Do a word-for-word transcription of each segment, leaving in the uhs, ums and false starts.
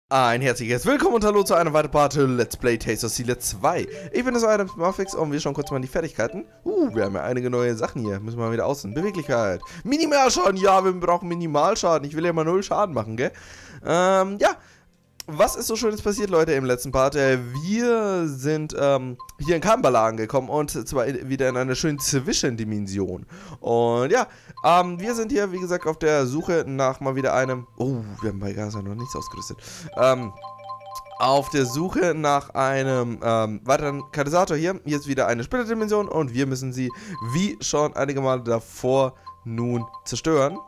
Ein herzliches Willkommen und Hallo zu einer weiteren Part Let's Play Tales of Seele zwei. Ich bin das Adam Muffix und wir schauen kurz mal in die Fertigkeiten. Uh, wir haben ja einige neue Sachen hier. Müssen wir mal wieder aussehen. Beweglichkeit. Minimalschaden. Ja, wir brauchen Minimalschaden. Ich will ja mal null Schaden machen, gell? Ähm, ja. Was ist so Schönes passiert, Leute, im letzten Part? Wir sind ähm, hier in Kambala angekommen und zwar wieder in einer schönen Zwischendimension. Und ja, ähm, wir sind hier, wie gesagt, auf der Suche nach mal wieder einem... Oh, wir haben bei Gaza noch nichts ausgerüstet. Ähm, auf der Suche nach einem ähm, weiteren Katalysator hier. Hier ist wieder eine Splitterdimension und wir müssen sie, wie schon einige Male davor, nun zerstören.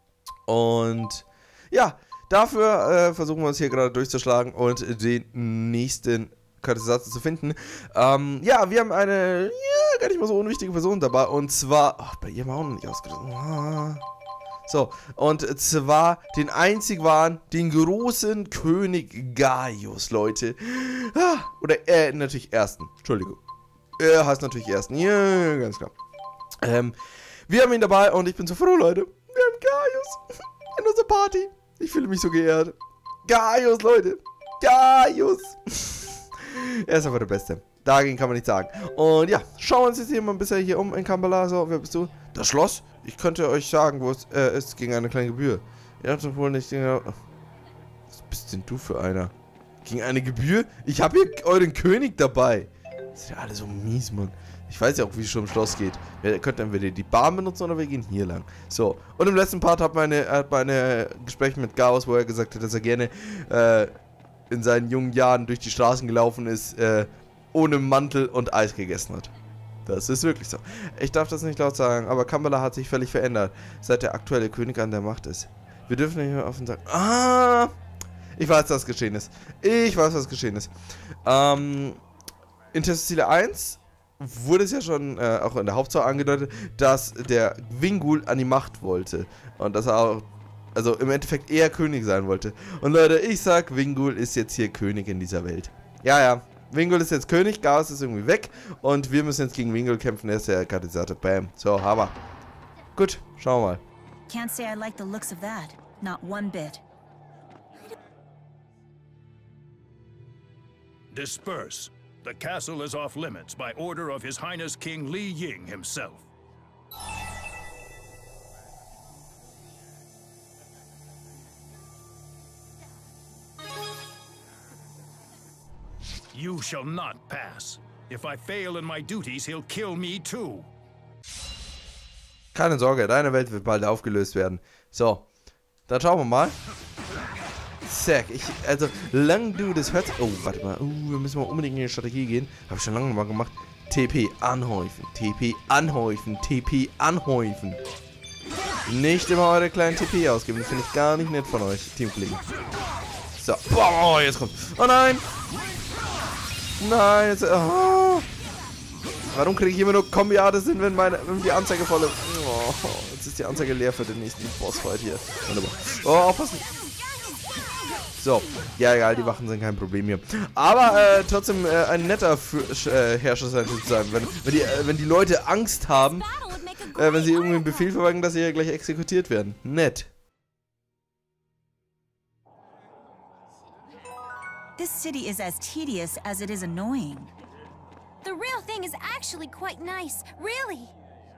Und ja... Dafür äh, versuchen wir uns hier gerade durchzuschlagen und den nächsten Katalysator zu finden. Ähm, ja, wir haben eine ja, gar nicht mal so unwichtige Person dabei. Und zwar... Ach, bei ihr haben wir auch noch nicht ausgerüstet. Ah. So, und zwar den einzig wahren, den großen König Gaius, Leute. Ah, oder, äh, natürlich ersten. Entschuldigung. Er heißt natürlich ersten. Ja, ganz klar. Ähm, wir haben ihn dabei und ich bin so froh, Leute. Wir haben Gaius in unserer Party. Ich fühle mich so geehrt. Gaius, Leute. Gaius. Er ist einfach der Beste. Dagegen kann man nichts sagen. Und ja, schauen wir uns jetzt hier mal ein bisschen hier um in Kambala. So, wer bist du? Das Schloss? Ich könnte euch sagen, wo es äh, ist, gegen eine kleine Gebühr. Ihr habt doch wohl nicht genau... Was bist denn du für einer? Gegen eine Gebühr? Ich habe hier euren König dabei. Das sind ja alle so mies, Mann. Ich weiß ja auch, wie es schon im Schloss geht. Wir könnten entweder die Bahn benutzen oder wir gehen hier lang. So, und im letzten Part hat meine, hat meine Gespräche mit Gaius, wo er gesagt hat, dass er gerne äh, in seinen jungen Jahren durch die Straßen gelaufen ist, äh, ohne Mantel und Eis gegessen hat. Das ist wirklich so. Ich darf das nicht laut sagen, aber Kambala hat sich völlig verändert, seit der aktuelle König an der Macht ist. Wir dürfen nicht mehr offen sagen. Ah! Ich weiß, was geschehen ist. Ich weiß, was geschehen ist. Ähm, in Tales of Seele eins wurde es ja schon äh, auch in der Hauptstory angedeutet, dass der Wingul an die Macht wollte. Und dass er auch, also im Endeffekt eher König sein wollte. Und Leute, ich sag, Wingul ist jetzt hier König in dieser Welt. Ja, ja. Wingul ist jetzt König, Gaius ist irgendwie weg. Und wir müssen jetzt gegen Wingul kämpfen. Er ist der Katalysator. Bam. So, Hammer. Gut, schauen wir mal. Can't say I like the looks of that. Not one bit. Disperse. The castle is off limits by order of His Highness King Li Ying himself. You shall not pass. If I fail in my duties, he'll kill me too. Keine Sorge, deine Welt wird bald aufgelöst werden. So, dann schauen wir mal. Zack, ich, also, lang du das hört. Oh, warte mal. Uh, wir müssen mal unbedingt in die Strategie gehen. Habe ich schon lange mal gemacht. T P anhäufen. T P anhäufen. T P anhäufen. Nicht immer eure kleinen T P ausgeben. Das finde ich gar nicht nett von euch, Teamkollegen. So. Boah, jetzt kommt. Oh nein! Nein, jetzt. Oh. Warum kriege ich immer nur Kombi-Artes hin, wenn meine wenn die Anzeige voll ist? Oh, jetzt ist die Anzeige leer für den nächsten Bossfight hier. Wunderbar. Oh, aufpassen. So, ja egal, die Wachen sind kein Problem hier. Aber äh, trotzdem äh, ein netter F äh, Herrscher sein zu sein. Wenn, wenn, die, äh, wenn die Leute Angst haben, äh, wenn sie irgendwie einen Befehl verweigern, dass sie ja gleich exekutiert werden. Nett. This city is as tedious as it is annoying. The real thing is actually quite nice, really.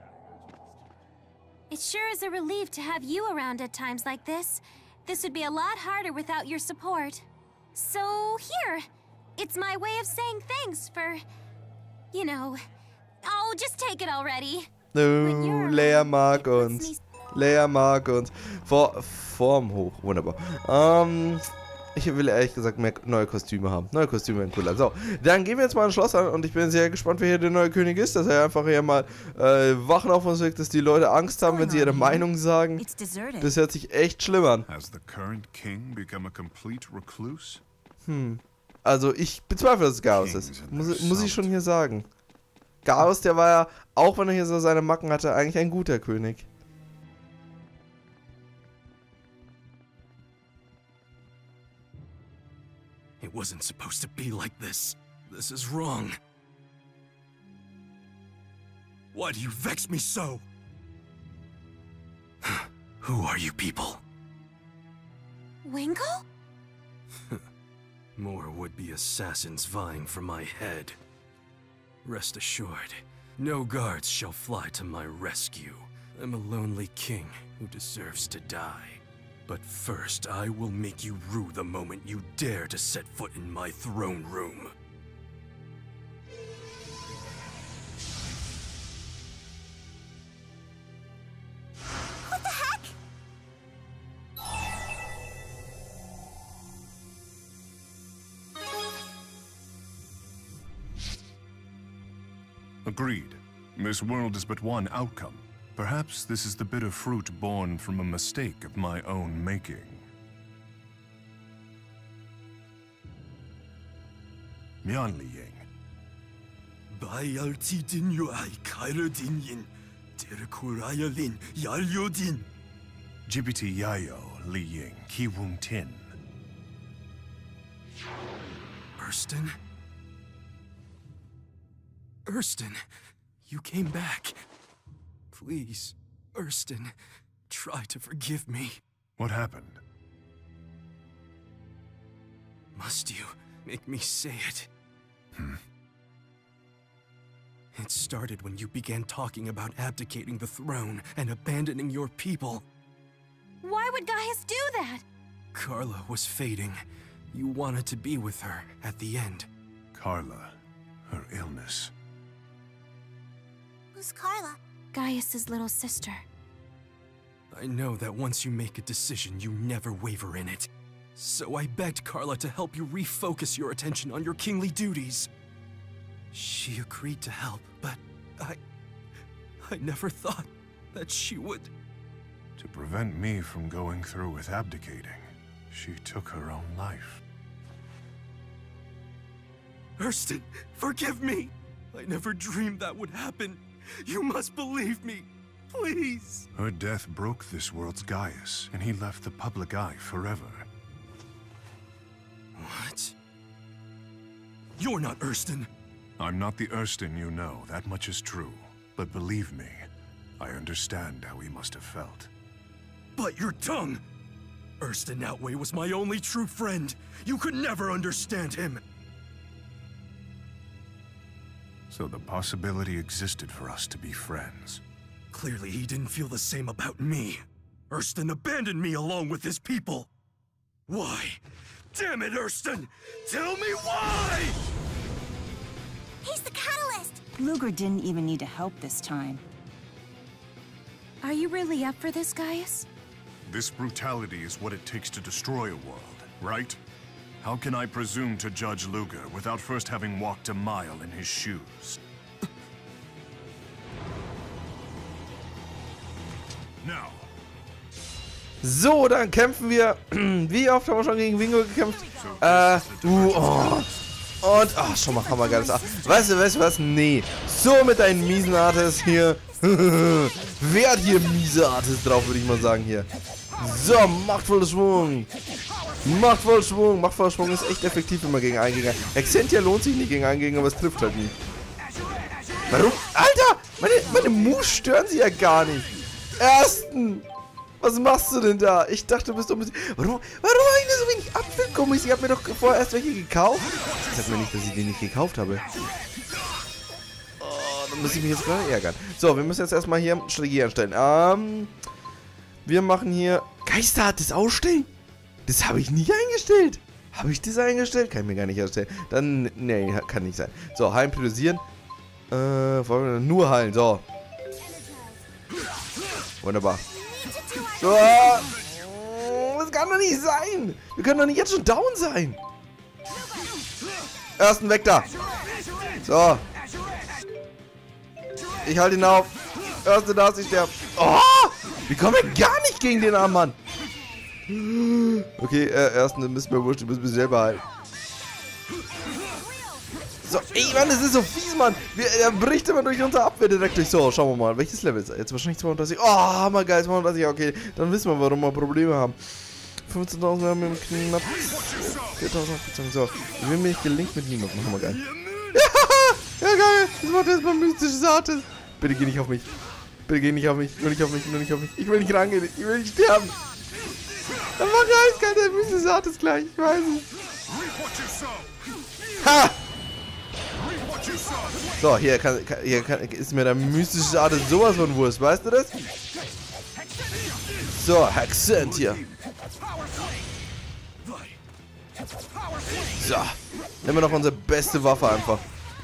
It sure is a relief to have you around at times like this. This would be a lot harder without your support. So, here. It's my way of saying thanks for, you know... Oh, just take it already. Uh, Lea mag uns. Lea mag uns. Vor, Form hoch. Wunderbar. Ähm... Ich will ehrlich gesagt mehr neue Kostüme haben. Neue Kostüme wären cooler. So, dann gehen wir jetzt mal ein Schloss an und ich bin sehr gespannt, wer hier der neue König ist. Dass er einfach hier mal äh, Wachen auf uns wirkt, dass die Leute Angst haben, wenn sie ihre Meinung sagen. Das hört sich echt schlimm an. Hm. Also ich bezweifle, dass es Gaius ist. Muss, muss ich schon hier sagen. Gaius, der war ja, auch wenn er hier so seine Macken hatte, eigentlich ein guter König. It wasn't supposed to be like this. This is wrong. Why do you vex me so? Who are you people? Wingle? More would-be assassins vying for my head. Rest assured, no guards shall fly to my rescue. I'm a lonely king who deserves to die. But first, I will make you rue the moment you dare to set foot in my throne room. What the heck? Agreed. This world is but one outcome. Perhaps this is the bitter fruit born from a mistake of my own making. Mian Li Ying. Bayalti din yu ai kaira din yin. Tirakuraya lin yalyo din. Jibiti Yayo Li Ying Ki Wung Tin. Erston? Erston, you came back. Please, Erston, try to forgive me. What happened? Must you make me say it? Hmm. It started when you began talking about abdicating the throne and abandoning your people. Why would Gaius do that? Carla was fading. You wanted to be with her at the end. Carla, her illness. Who's Carla? Gaius's little sister. I know that once you make a decision, you never waver in it. So I begged Carla to help you refocus your attention on your kingly duties. She agreed to help, but I... I never thought that she would... To prevent me from going through with abdicating, she took her own life. Erston, forgive me! I never dreamed that would happen. You must believe me, please! Her death broke this world's Gaius, and he left the public eye forever. What? You're not Erston! I'm not the Erston you know, that much is true. But believe me, I understand how he must have felt. But your tongue! Erston Outway was my only true friend. You could never understand him. So the possibility existed for us to be friends. Clearly he didn't feel the same about me. Erston abandoned me along with his people. Why? Damn it, Erston! Tell me why! He's the catalyst! Luger didn't even need to help this time. Are you really up for this, Gaius? This brutality is what it takes to destroy a world, right? How can I presume to judge Luger without first having walked a mile in his shoes? Now. So, dann kämpfen wir. Wie oft haben wir schon gegen Wingo gekämpft? Äh, uh, oh. Und, ach, schon mal hammergeiles Art. Weißt du, weißt du was? Nee. So mit deinen miesen Artes hier. Wer hat hier miese Artes drauf, würde ich mal sagen hier. So, machtvoller Schwung. Machtvoller Schwung. Machtvoller Schwung ist echt effektiv immer gegen einen Gegner. Excentia lohnt sich nicht gegen einen Gegner, aber es trifft halt nie. Warum? Alter! Meine, meine Moves stören sie ja gar nicht. Ersten! Was machst du denn da? Ich dachte, du bist unbedingt... Warum, warum habe ich denn so wenig Apfelgummis? Ich habe mir doch vorher erst welche gekauft. Sag mir nicht, dass ich die nicht gekauft habe. Oh, dann muss ich mich jetzt gerade ärgern. So, wir müssen jetzt erstmal hier Strategie anstellen. Ähm... Wir machen hier... Geisterartes ausstellen? Das habe ich nie eingestellt. Habe ich das eingestellt? Kann ich mir gar nicht erstellen. Dann... Nee, kann nicht sein. So, heilen, priorisieren. Äh, wollen wir nur heilen. So. Wunderbar. So. Das kann doch nicht sein. Wir können doch nicht jetzt schon down sein. Ersten weg da. So. Ich halte ihn auf. Erste darf ich sterben. Oh! Wir kommen ja gar nicht gegen den armen Mann. Okay, äh, ersten müssen wir wurscht, müssen wir selber halten. So, ey, Mann, das ist so fies, Mann. Wir, er bricht immer durch unsere Abwehr direkt durch. So, schauen wir mal. Welches Level ist er? Jetzt wahrscheinlich zweiunddreißig. Oh, hammergeil, zweiunddreißig. Okay, dann wissen wir, warum wir Probleme haben. fünfzehntausend haben wir knapp. viertausend. So, ich will mir nicht gelingt mit niemandem. Hammergeil. Ja, ja, geil. Das Wort ist mal mystisches Artes. Bitte geh nicht auf mich. Bitte geh nicht auf mich. Nur nicht auf mich. Nur nicht auf mich. Ich will nicht rangehen. Ich will nicht sterben. Dann war geil. Kein mystisches Artes gleich. Ich weiß es. Ha! So, hier, kann, kann, hier kann, ist mir der mystische Art sowas von Wurst, weißt du das? So, Hexent hier. So, nehmen wir noch unsere beste Waffe einfach.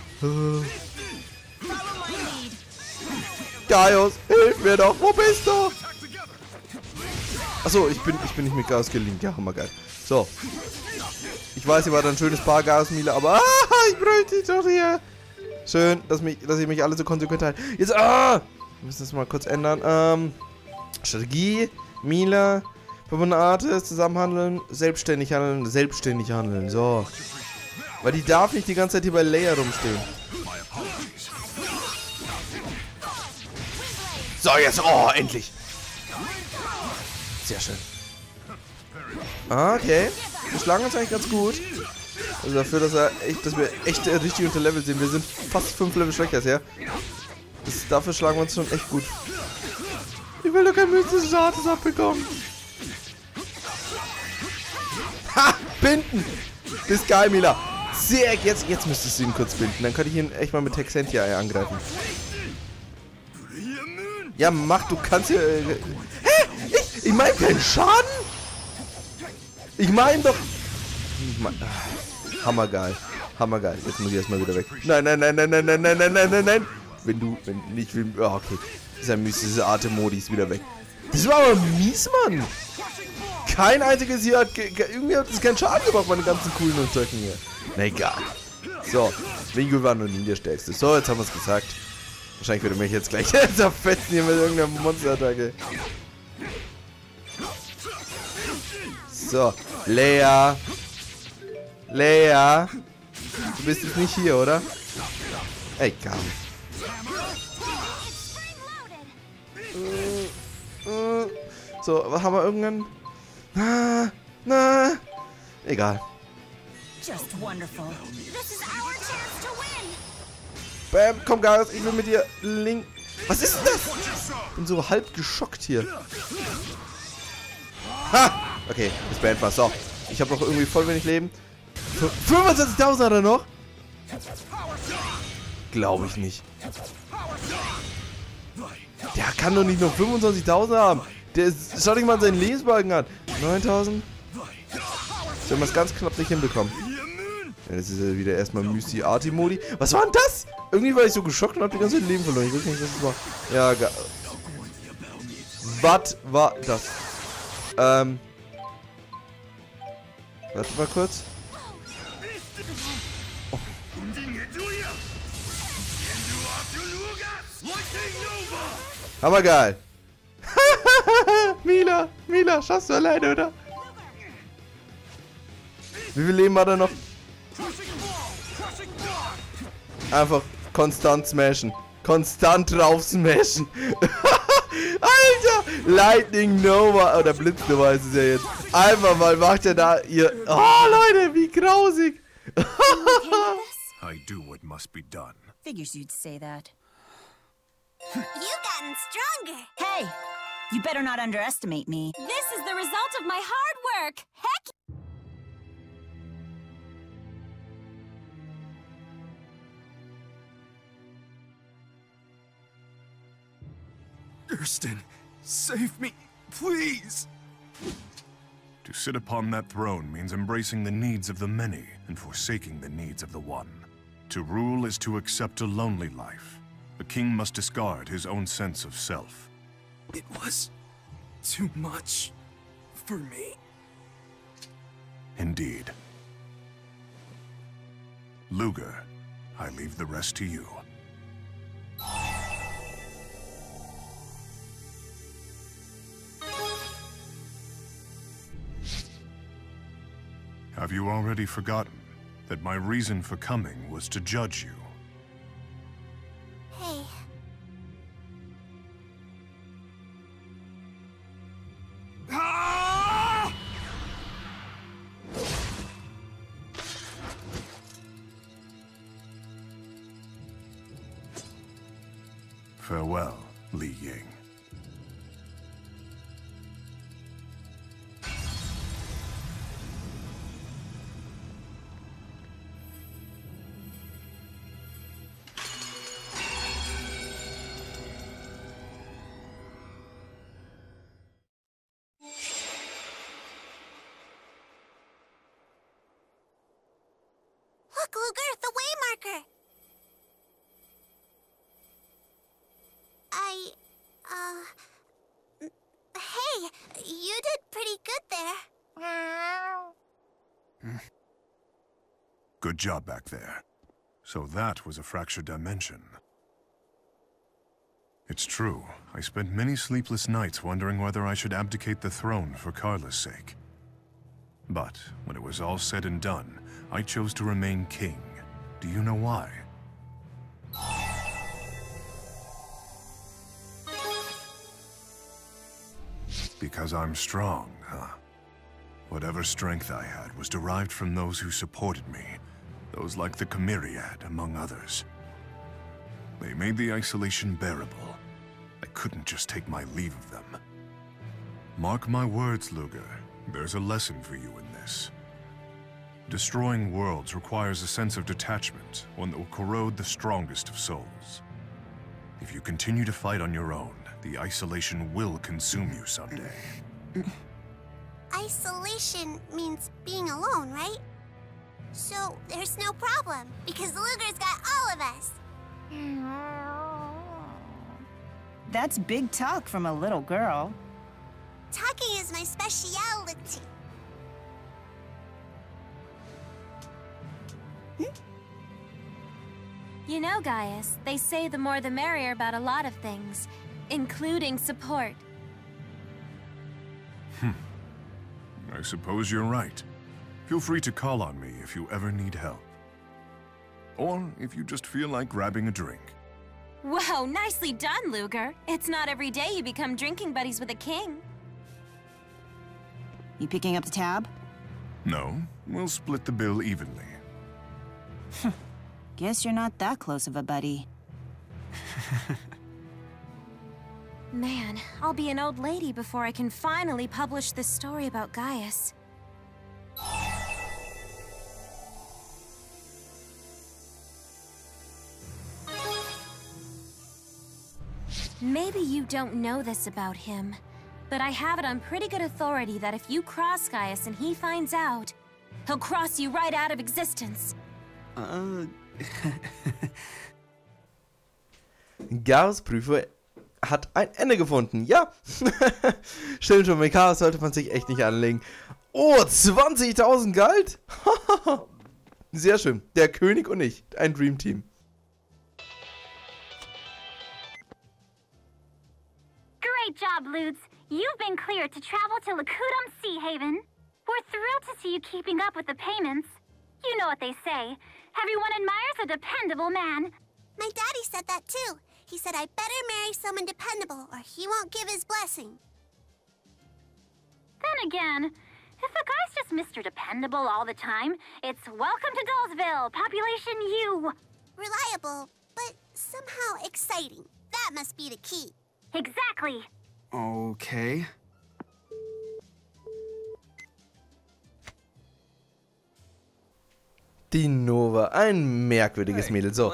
Gaius, hilf mir doch, wo bist du? Achso, ich bin, ich bin nicht mit Gaius gelinkt. Ja, hammergeil. So. Ich weiß, hier war ein schönes Paar Gaius Mila, aber ah, ich bräuchte dich doch hier. Schön, dass, mich, dass ihr mich alle so konsequent haltet. Jetzt, ah! Wir müssen das mal kurz ändern. Ähm, Strategie, Mila, verbundene Artes, zusammenhandeln, selbstständig handeln, selbstständig handeln. So. Weil die darf nicht die ganze Zeit hier bei Leia rumstehen. So, jetzt, oh, endlich. Sehr schön. Ah, okay. Wir schlagen uns eigentlich ganz gut. Also dafür, dass, er echt, dass wir echt äh, richtig unter Level sind. Wir sind fast fünf Level schwächer als er. Das, dafür schlagen wir uns schon echt gut. Ich will doch kein mystisches Artes abbekommen. Ha! Binden! Das ist geil, Mila. Sehr, jetzt, jetzt müsstest du ihn kurz binden. Dann könnte ich ihn echt mal mit Hexentia angreifen. Ja, mach, du kannst hier... Äh, hä? Ich, ich meine keinen Schaden? Ich meine doch... Ich mein, ah, hammergeil. Hammergeil. Jetzt muss ich erstmal wieder weg. Nein, nein, nein, nein, nein, nein, nein, nein, nein, nein, nein. Wenn du... Wenn nicht... Wenn, oh, okay. Dieser mystische Atemodi ist wieder weg. Das war aber mies, Mann. Kein einziges hier hat... Irgendwie hat es keinen Schaden gemacht, meine ganzen coolen und Stöcken hier. Na egal. So. Wingo war noch nie der Stärkste. So, jetzt haben wir es gesagt. Wahrscheinlich würde mich jetzt gleich zerfetzen hier mit irgendeiner Monsterattacke. So, Leia. Leia. Du bist jetzt nicht hier, oder? Egal. So, was haben wir irgendeinen? Na, na. Egal. Just wonderful. This is our chance to win. Bam, komm Gaius, ich will mit dir link. Was ist denn das? Ich bin so halb geschockt hier. Ha! Okay, das beenden wir. So, ich habe noch irgendwie voll wenig Leben. fünfundzwanzigtausend hat er noch? Glaube ich nicht. Der kann doch nicht nur fünfundzwanzigtausend haben. Der ist, schau dich mal seinen Lebensbalken an. neuntausend. Sollen wir es ganz knapp nicht hinbekommen. Ja, das ist ja wieder erstmal Mysti Artimodi. Was war denn das? Irgendwie war ich so geschockt und hab die ganze Zeit Leben verloren. Ich weiß nicht, was das war. Ja, geil. Was war das? Ähm. Warte mal kurz. Oh. Aber geil. Mila, Mila, schaffst du alleine, oder? Wie viel Leben hat er noch? Einfach konstant smashen. Konstant drauf smashen. Alter! Lightning Nova. Oder Blitz Nova ist es ja jetzt. Einfach mal macht er da ihr... Oh, Leute, wie grausig. I do what must be done. Figures you'd say that. You've gotten stronger. Hey! You better not underestimate me. This is the result of my hard work. Heck. Kirsten, save me, please! To sit upon that throne means embracing the needs of the many and forsaking the needs of the one. To rule is to accept a lonely life. A king must discard his own sense of self. It was too much for me. Indeed. Luger, I leave the rest to you. Have you already forgotten that my reason for coming was to judge you? Hey. Ah! Farewell, Li Ying. Uh, hey, you did pretty good there. Good job back there. So that was a fractured dimension. It's true. I spent many sleepless nights wondering whether I should abdicate the throne for Carla's sake. But when it was all said and done, I chose to remain king. Do you know why? Because I'm strong, huh? Whatever strength I had was derived from those who supported me. Those like the Chimeriad, among others. They made the isolation bearable. I couldn't just take my leave of them. Mark my words, Ludger. There's a lesson for you in this. Destroying worlds requires a sense of detachment, one that will corrode the strongest of souls. If you continue to fight on your own, the isolation will consume you someday. Isolation means being alone, right? So there's no problem, because Ludger's got all of us. That's big talk from a little girl. Talking is my specialty. You know, Gaius, they say the more the merrier about a lot of things, including support. Hmm. I suppose you're right. Feel free to call on me if you ever need help. Or if you just feel like grabbing a drink. Whoa, nicely done, Ludger. It's not every day you become drinking buddies with a king. You picking up the tab? No, we'll split the bill evenly. Guess you're not that close of a buddy. Man, I'll be an old lady before I can finally publish this story about Gaius. Maybe you don't know this about him, but I have it on pretty good authority that if you cross Gaius and he finds out, he'll cross you right out of existence. Uh... Garus Prüfer hat ein Ende gefunden. Ja. Stimmt schon, mit Chaos sollte man sich echt nicht anlegen. Oh, zwanzigtausend Gold? Sehr schön. Der König und ich. Ein Dream Team. Great job, Lutz. You've been cleared to travel to Lakudum Sea Haven. We're thrilled to see you keeping up with the payments. You know what they say. Everyone admires a dependable man. My daddy said that too. He said I better marry someone dependable or he won't give his blessing. Then again, if a guy's just Mister Dependable all the time, it's welcome to Dullsville, population U. Reliable, but somehow exciting. That must be the key. Exactly. Okay. Die Nova, ein merkwürdiges Mädel. So.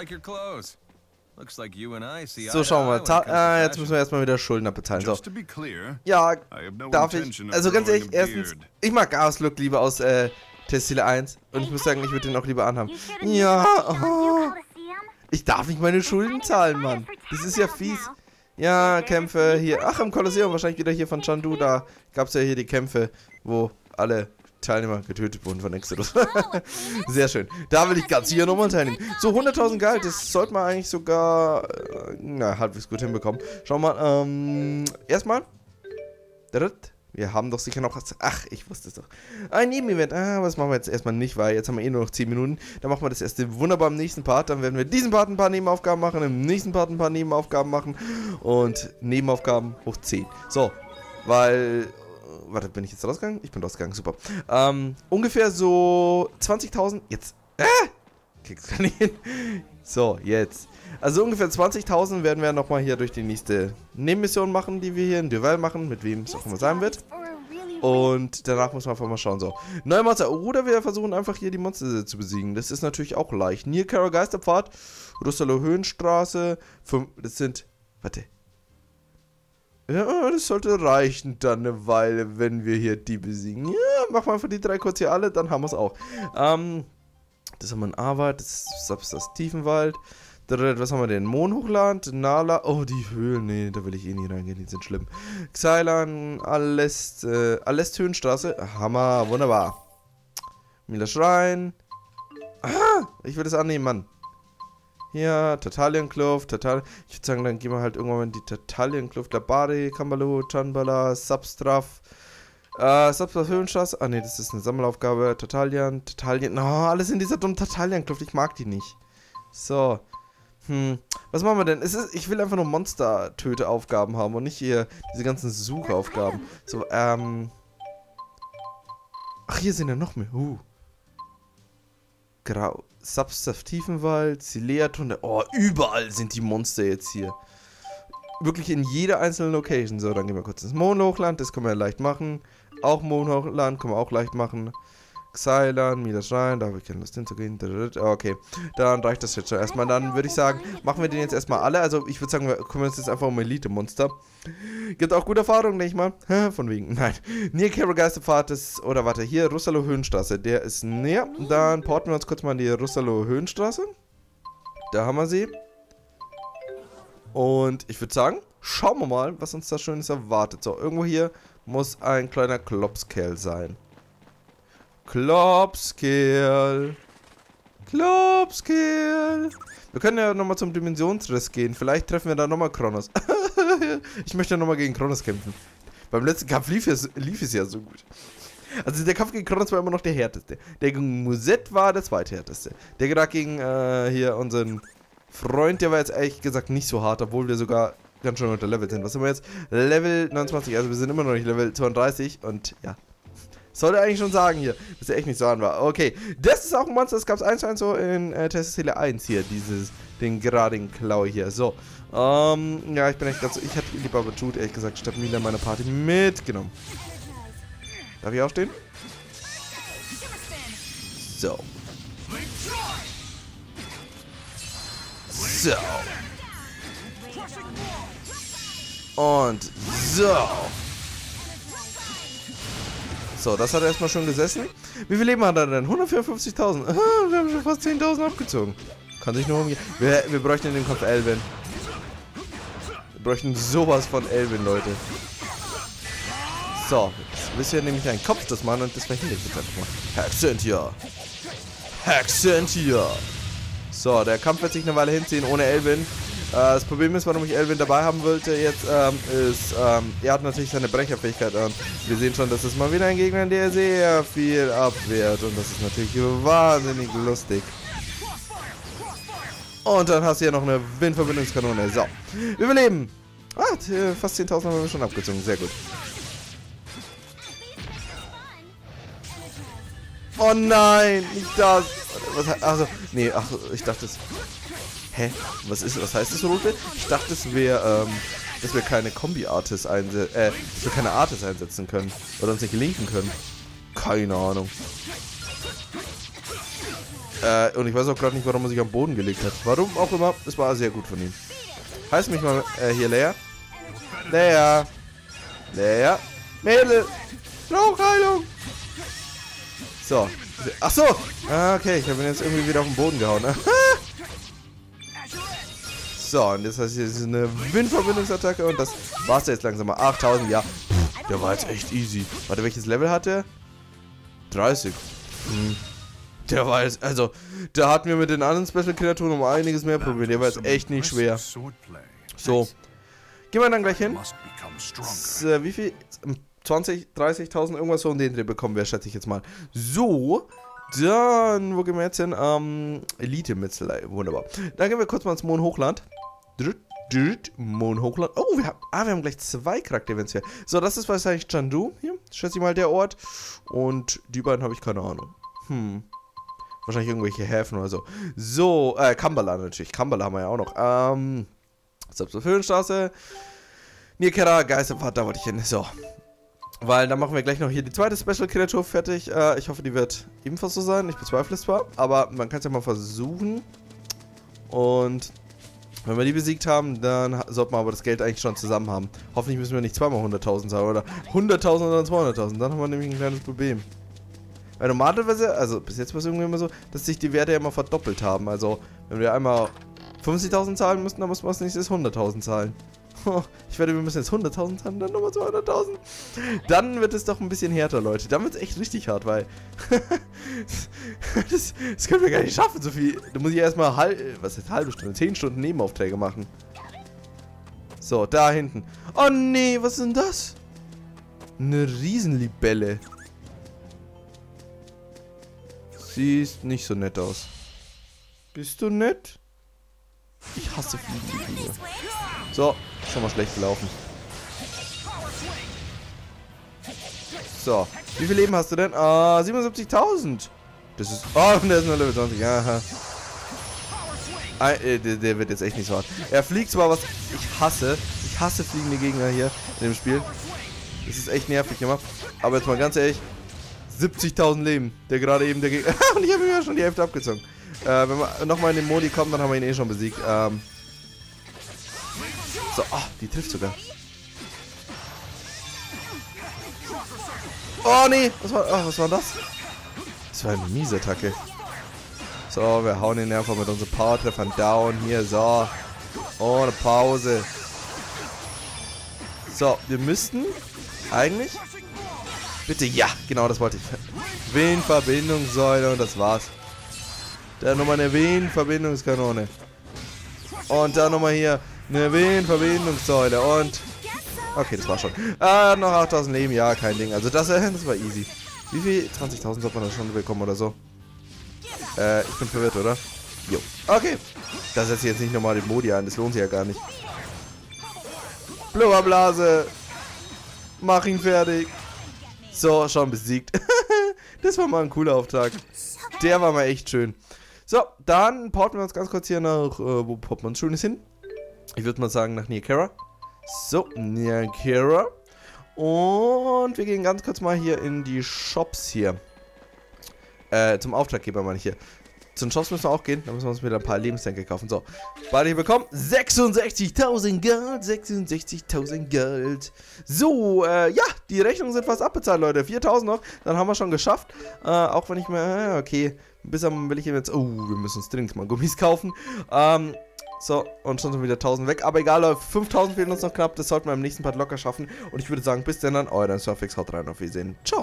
So, schauen wir mal. Ah, jetzt müssen wir erstmal wieder Schulden abbezahlen. So. Ja, darf ich. Also ganz ehrlich, erstens, ich mag Garus Look lieber aus äh, Testziele eins. Und ich muss sagen, ich würde den auch lieber anhaben. Ja, oh. Ich darf nicht meine Schulden zahlen, Mann. Das ist ja fies. Ja, Kämpfe hier. Ach, im Kolosseum, wahrscheinlich wieder hier von Chandu. Da gab es ja hier die Kämpfe, wo alle Teilnehmer getötet wurden von Exodus. Sehr schön. Da will ich ganz sicher nochmal teilnehmen. So, hunderttausend Gold, das sollte man eigentlich sogar, äh, na, halbwegs gut hinbekommen. Schauen wir mal, ähm, erstmal. Wir haben doch sicher noch was. Ach, ich wusste es doch. Ein Nebenevent. Ah, was machen wir jetzt erstmal nicht, weil jetzt haben wir eh nur noch zehn Minuten. Dann machen wir das erste wunderbar im nächsten Part. Dann werden wir diesen Part ein paar Nebenaufgaben machen, im nächsten Part ein paar Nebenaufgaben machen und Nebenaufgaben hoch zehn. So, weil... Warte, bin ich jetzt rausgegangen? Ich bin rausgegangen, super. Ähm, ungefähr so zwanzigtausend. Jetzt. Äh! Krieg's gar nicht hin. So, jetzt. Also ungefähr zwanzigtausend werden wir nochmal hier durch die nächste Nebenmission machen, die wir hier in Duell machen, mit wem es auch immer sein wird. Und danach muss man einfach mal schauen. So, neue Monster. Oder wir versuchen einfach hier die Monster zu besiegen. Das ist natürlich auch leicht. Nilkara Geisterpfad, Russalo Höhenstraße. Fünf, das sind. Warte. Ja, das sollte reichen dann eine Weile, wenn wir hier die besiegen. Ja, machen wir einfach die drei kurz hier alle, dann haben wir es auch. Ähm, das haben wir in Arbeit, das ist das Tiefenwald. Was haben wir denn? Mondhochland, Nala. Oh, die Höhlen. Nee, da will ich eh nicht reingehen. Die sind schlimm. Xylan, Alest, äh, Alest Höhenstraße. Hammer, wunderbar. Mila Schrein. Ah, ich will das annehmen, Mann. Hier, Tatalienkluft, Tatal. Ich würde sagen, dann gehen wir halt irgendwann in die Tatalienkluft. Labari, Kambalu, Chanbala, Substraf. Äh, Substraf Höhenstraße. Ah, nee, das ist eine Sammelaufgabe. Tatalien, Tatalien. Oh, alles in dieser dummen Tatalienkluft. Ich mag die nicht. So. Hm, was machen wir denn? Es ist, ich will einfach nur Monster-Töte-Aufgaben haben und nicht hier diese ganzen Suchaufgaben. So, ähm... Ach, hier sind ja noch mehr. Uh. Grau... Substaff Tiefenwald, Silea-Tunde. Oh, überall sind die Monster jetzt hier. Wirklich in jeder einzelnen Location. So, dann gehen wir kurz ins Mondhochland. Das können wir ja leicht machen. Auch Mondhochland können wir auch leicht machen. Xylan, Mila Schrein, da habe ich keine Lust hinzugehen. Okay, dann reicht das jetzt schon erstmal. Dann würde ich sagen, machen wir den jetzt erstmal alle. Also ich würde sagen, wir kümmern uns jetzt einfach um Elite-Monster. Gibt auch gute Erfahrungen, denke ich mal. Von wegen, nein. Near Carol Geisterpfad ist, oder warte, hier, Russalo Höhenstraße. Der ist näher. Dann porten wir uns kurz mal in die Russalo Höhenstraße. Da haben wir sie. Und ich würde sagen, schauen wir mal, was uns da Schönes erwartet. So, irgendwo hier muss ein kleiner Klopskerl sein. Klopskerl. Klopskerl. Wir können ja nochmal zum Dimensionsriss gehen. Vielleicht treffen wir da nochmal Kronos. Ich möchte ja nochmal gegen Kronos kämpfen. Beim letzten Kampf lief es, lief es ja so gut. Also der Kampf gegen Kronos war immer noch der härteste. Der gegen Musette war der zweithärteste. Der gerade gegen äh, hier unseren Freund, der war jetzt ehrlich gesagt nicht so hart, obwohl wir sogar ganz schön unter Level sind. Was sind wir jetzt? Level neunundzwanzig, also wir sind immer noch nicht Level zweiunddreißig und ja. Sollte eigentlich schon sagen hier, dass er echt nicht so an war. Okay, das ist auch ein Monster, das gab es eins zu eins so in äh, Testseele eins hier, dieses, den geradigen Klaue hier. So, ähm, ja, ich bin echt ganz, ich hätte lieber aber Jude, ehrlich gesagt, statt Mila meine Party mitgenommen. Darf ich aufstehen? So. So. Und so. So, das hat er erstmal schon gesessen. Wie viel Leben hat er denn? hundertvierundfünfzigtausend. Wir haben schon fast zehntausend abgezogen. Kann sich nur umgehen. Wir, wir bräuchten in dem Kampf Elvin. Wir bräuchten sowas von Elvin, Leute. So, jetzt wisst ihr nämlich einen Kopf das Mann und das verhindert jetzt einfach mal. Hexentia. Hexentia. So, der Kampf wird sich eine Weile hinziehen ohne Elvin. Äh, das Problem ist, warum ich Elvin dabei haben wollte jetzt, ähm, ist, ähm, er hat natürlich seine Brecherfähigkeit und wir sehen schon, das ist mal wieder ein Gegner, der sehr viel abwehrt und das ist natürlich wahnsinnig lustig. Und dann hast du hier noch eine Windverbindungskanone. So, wir überleben. Ah, fast zehntausend haben wir schon abgezogen, sehr gut. Oh nein, nicht das. Was, also, nee, ach, ich dachte es. Hä? Was ist, was heißt das, Rote? Ich dachte, es wäre, ähm, dass wir keine Kombi-Artists einsetzen, äh, dass wir keine Artists einsetzen können. Oder uns nicht linken können. Keine Ahnung. Äh, und ich weiß auch gerade nicht, warum er sich am Boden gelegt hat. Warum auch immer, es war sehr gut von ihm. Heißt mich mal, äh, hier Lea. Lea. Lea. Mädel. Rauchheilung. So. Ach so. Ah, okay, ich habe ihn jetzt irgendwie wieder auf den Boden gehauen. So, und das heißt, hier ist eine Windverbindungsattacke und das war's jetzt langsam mal. achttausend, ja. Puh, der war jetzt echt easy. Warte, welches Level hat der? dreißig. Hm. Der war jetzt, also, da hatten wir mit den anderen Special-Kreaturen um einiges mehr Probleme. Der war jetzt echt nicht schwer. So. Gehen wir dann gleich hin. S äh, wie viel? zwanzig, dreißigtausend, irgendwas so um den Dreh bekommen wir, schätze ich jetzt mal. So. Dann, wo gehen wir jetzt hin? Ähm, Elite-Metzelei. Wunderbar. Dann gehen wir kurz mal ins Mondhochland. Mondhochland. Oh, wir haben, ah, wir haben gleich zwei Charakter-Events hier. So, das ist wahrscheinlich Chandu hier. Schätze ich mal der Ort. Und die beiden habe ich keine Ahnung. Hm. Wahrscheinlich irgendwelche Häfen oder so. So, äh, Kambala natürlich. Kambala haben wir ja auch noch. Ähm, selbst auf Höhenstraße. Nierkera, Geisterpfad, da wollte ich hin. So. Weil dann machen wir gleich noch hier die zweite Special-Kreatur fertig. Äh, ich hoffe, die wird ebenfalls so sein. Ich bezweifle es zwar, aber man kann es ja mal versuchen. Und wenn wir die besiegt haben, dann sollten wir aber das Geld eigentlich schon zusammen haben. Hoffentlich müssen wir nicht zweimal hunderttausend sagen oder hunderttausend oder zweihunderttausend. Dann haben wir nämlich ein kleines Problem. Weil normalerweise, also bis jetzt war es irgendwie immer so, dass sich die Werte ja immer verdoppelt haben. Also wenn wir einmal fünfzigtausend zahlen müssen, dann muss man als nächstes hunderttausend zahlen. Ich werde, wir müssen jetzt hunderttausend zahlen, dann nochmal zweihunderttausend. Dann wird es doch ein bisschen härter, Leute. Dann wird es echt richtig hart, weil das, das können wir gar nicht schaffen, so viel. Da muss ich erstmal halb, was ist halbe Stunde, zehn Stunden Nebenaufträge machen. So, da hinten. Oh nee, was ist denn das? Eine Riesenlibelle. Siehst nicht so nett aus. Bist du nett? Ich hasse Fliegen. So, schon mal schlecht gelaufen. So, wie viel Leben hast du denn? Ah, siebenundsiebzigtausend. Das ist... Oh, und der ist nur Level zwanzig. Aha. Ah, äh, der, der wird jetzt echt nicht so hart. Er fliegt zwar, was ich hasse. Ich hasse fliegende Gegner hier in dem Spiel. Das ist echt nervig gemacht. Aber jetzt mal ganz ehrlich. siebzigtausend Leben. Der gerade eben der Gegner... Und ich habe mir ja schon die Hälfte abgezogen. Äh, wenn wir nochmal in den Modi kommen, dann haben wir ihn eh schon besiegt. Ähm... So, oh, die trifft sogar. Oh, nee. Was war, oh, was war das? Das war eine miese Attacke. So, wir hauen ihn einfach mit unseren Power-Treffern down. Hier, so. Ohne Pause. So, wir müssten eigentlich... Bitte, ja, genau, das wollte ich. Venenverbindungssäule und das war's. Dann nochmal eine Venenverbindungskanone. Und dann nochmal hier eine Venenverbindungssäule und... Okay, das war schon. Ah, noch achttausend Leben, ja, kein Ding. Also das, das war easy. Wie viel? zwanzigtausend sollte man da schon bekommen oder so. Äh, ich bin verwirrt, oder? Jo. Okay. Das setze ich jetzt nicht nochmal den Modi an, das lohnt sich ja gar nicht. Blubberblase. Mach ihn fertig. So, schon besiegt. Das war mal ein cooler Auftrag. Der war mal echt schön. So, dann porten wir uns ganz kurz hier nach, äh, wo porten wir uns Schönes hin? Ich würde mal sagen, nach Nia Khera. So, Nia Khera. Und wir gehen ganz kurz mal hier in die Shops hier. Äh, zum Auftraggeber meine ich hier. Zu den Shops müssen wir auch gehen. Da müssen wir uns wieder ein paar Lebenstänke kaufen. So, beide hier bekommen. sechsundsechzigtausend Gold. sechsundsechzigtausend Gold. So, äh, ja, die Rechnungen sind fast abbezahlt, Leute. viertausend noch. Dann haben wir schon geschafft. Äh, auch wenn ich mir, äh, okay. Bis am will ich jetzt, oh, wir müssen uns dringend mal Gummis kaufen. Ähm, so, und schon sind wieder tausend weg. Aber egal, Leute, fünftausend fehlen uns noch knapp. Das sollten wir im nächsten Part locker schaffen. Und ich würde sagen, bis dann, euer Surfix. Haut rein, auf Wiedersehen. Ciao.